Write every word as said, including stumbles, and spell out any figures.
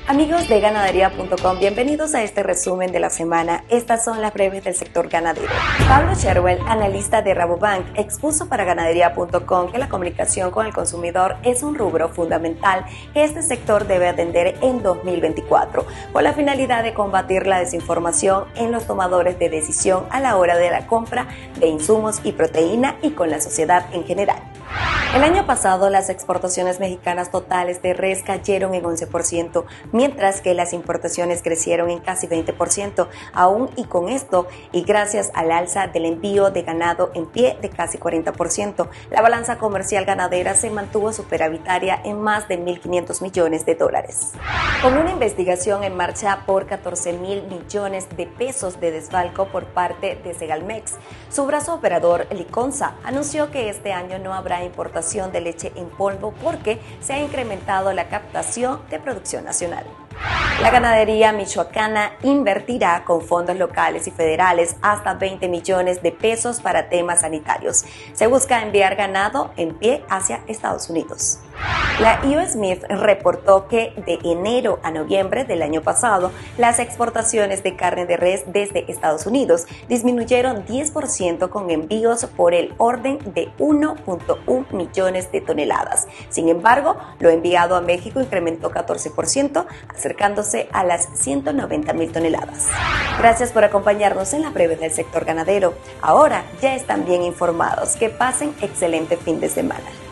Amigos de ganadería punto com, bienvenidos a este resumen de la semana. Estas son las breves del sector ganadero. Pablo Sherwell, analista de Rabobank, expuso para ganadería punto com que la comunicación con el consumidor es un rubro fundamental que este sector debe atender en dos mil veinticuatro, con la finalidad de combatir la desinformación en los tomadores de decisión a la hora de la compra de insumos y proteína y con la sociedad en general. El año pasado, las exportaciones mexicanas totales de res cayeron en once por ciento, mientras que las importaciones crecieron en casi veinte por ciento. Aún y con esto, y gracias al alza del envío de ganado en pie de casi cuarenta por ciento, la balanza comercial ganadera se mantuvo superavitaria en más de mil quinientos millones de dólares. Con una investigación en marcha por catorce mil millones de pesos de desfalco por parte de Segalmex, su brazo operador, Liconza, anunció que este año no habrá importación de leche en polvo porque se ha incrementado la captación de producción nacional. La ganadería michoacana invertirá con fondos locales y federales hasta veinte millones de pesos para temas sanitarios. Se busca enviar ganado en pie hacia Estados Unidos. La U S Meat reportó que de enero a noviembre del año pasado, las exportaciones de carne de res desde Estados Unidos disminuyeron diez por ciento con envíos por el orden de uno punto uno millones de toneladas. Sin embargo, lo enviado a México incrementó catorce por ciento, acercándose a las ciento noventa mil toneladas. Gracias por acompañarnos en la breve del sector ganadero. Ahora ya están bien informados. Que pasen excelente fin de semana.